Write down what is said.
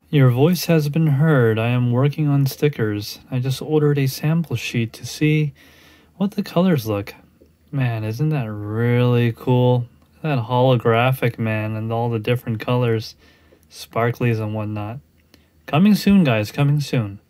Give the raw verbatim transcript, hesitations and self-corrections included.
Your voice has been heard. I am working on stickers. I just ordered a sample sheet to see what the colors look. Man, isn't that really cool? That holographic, man, and all the different colors, sparklies and whatnot. Coming soon, guys, coming soon.